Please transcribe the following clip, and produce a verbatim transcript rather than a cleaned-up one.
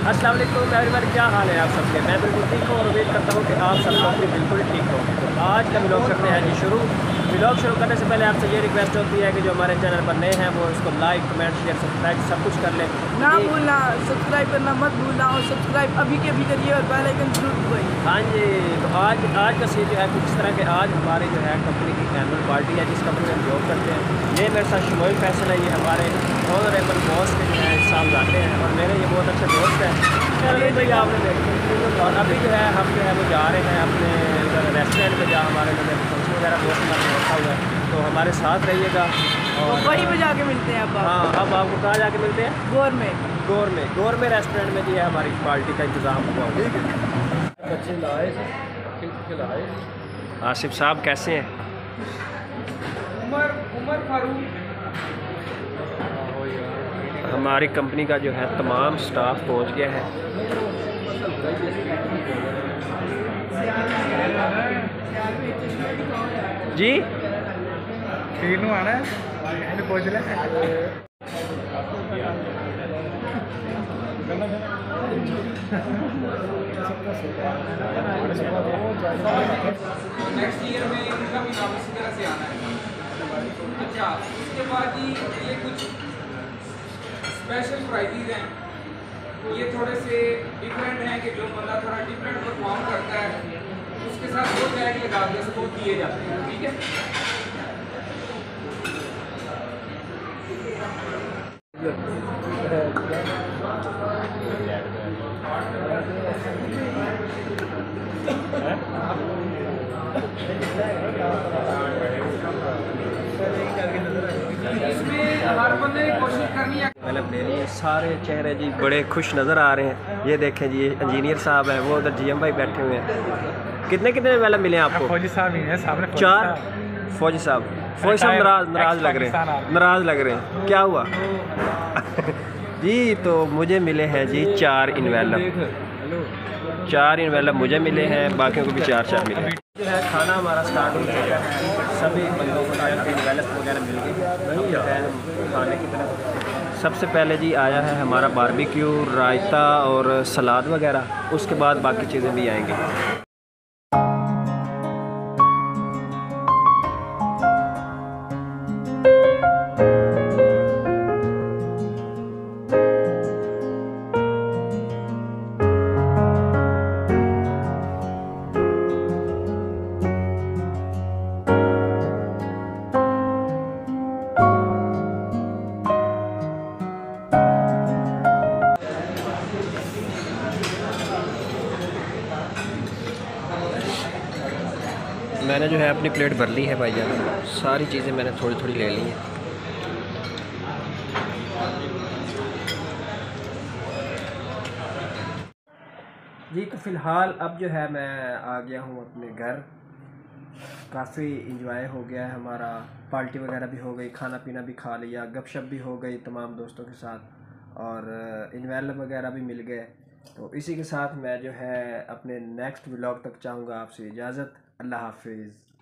अस्सलाम वालेकुम एवरीवन, क्या हाल है आप सबके। मैं बिल्कुल ठीक हूँ और उम्मीद करता हूँ कि आप सब लोग भी बिल्कुल ठीक हो। तो आज का व्लॉग करते हैं जी शुरू। व्लॉग शुरू करने से पहले आपसे ये रिक्वेस्ट होती है कि जो हमारे चैनल पर नए हैं वो इसको लाइक कमेंट शेयर सब्सक्राइब सब कुछ कर लें। ना भूलना, सब्सक्राइब करना मत भूलना और सब्सक्राइब अभी के अभी करिए और बेल आइकन जरूर दबाइए। हाँ जी, तो आज आज का सीन जो है कुछ इस तरह के, आज हमारी जो है कंपनी की एनुअल पार्टी है जिस कंपनी में हम जॉब करते हैं। ये मेरे साथ शमोइल फैसल है, ये हमारे ऑनरेबल बॉस के जो है साहब जाते हैं और मेरे ये बहुत अच्छे दोस्त हैं। चलिए भाई आपने देखें और अभी जो है हम जो है वो जा रहे हैं अपने रेस्टोरेंट में, जहाँ हमारे जो फंक्शन वगैरह दोस्त हमारे रखा हुआ है, तो हमारे साथ रहिएगा। और तो वहीं पे जाके मिलते हैं अब आप। हाँ, अब आपको कहाँ जाके मिलते हैं? गोर में गोर में गोर में रेस्टोरेंट में जो है हमारी पार्टी का इंतज़ाम हुआ। ठीक है, बच्चे लाए आसिफ साहब कैसे हैं? उमर उमर फारूक। हमारी कंपनी का जो है तमाम स्टाफ पहुंच गया है। जी तीनों आना है पहुँच ले। नेक्स्ट ईयर में इनका भी नाम इसी तरह से आना है। अच्छा, उसके बाद ही ये कुछ स्पेशल प्राइजेज हैं, ये थोड़े से डिफरेंट हैं कि जो बंदा थोड़ा डिफरेंट परफॉर्म करता है उसके साथ वो टैग लगा के उसको दिए जाते हैं। ठीक है, इसमें हर बंदे ने कोशिश करनी है। मैंने ले लिए सारे चेहरे जी बड़े खुश नज़र आ रहे हैं। ये देखें जी, इंजीनियर साहब हैं, वो उधर जीएम भाई बैठे हुए हैं। कितने कितने वाले मिले हैं आपको? फौजी साहब ही हैं, सामने चार। फौजी साहब फौजी साहब नाराज नाराज लग रहे हैं, नाराज लग रहे हैं। क्या हुआ? जी तो मुझे मिले हैं जी चार इन्वेलप, चार इन्वेलप मुझे मिले हैं, बाकियों को भी चार चार मिले। जो है खाना हमारा स्टार्ट हो चुका है, सभी बंदों को इन्वेलप वगैरह मिल गई है खाने की तरफ। सबसे पहले जी आया है हमारा बारबेक्यू, रायता और सलाद वगैरह, उसके बाद बाकी चीज़ें भी आएंगी। मैंने जो है अपनी प्लेट भर ली है भाईजान, सारी चीज़ें मैंने थोड़ी थोड़ी ले ली हैं। जी तो फ़िलहाल अब जो है मैं आ गया हूँ अपने घर। काफ़ी इंजॉय हो गया है हमारा, पार्टी वगैरह भी हो गई, खाना पीना भी खा लिया, गपशप भी हो गई तमाम दोस्तों के साथ और इन्वेलप वगैरह भी मिल गए। तो इसी के साथ मैं जो है अपने नेक्स्ट व्लॉग तक चाहूँगा आपसे इजाज़त। अल्लाह हाफिज़।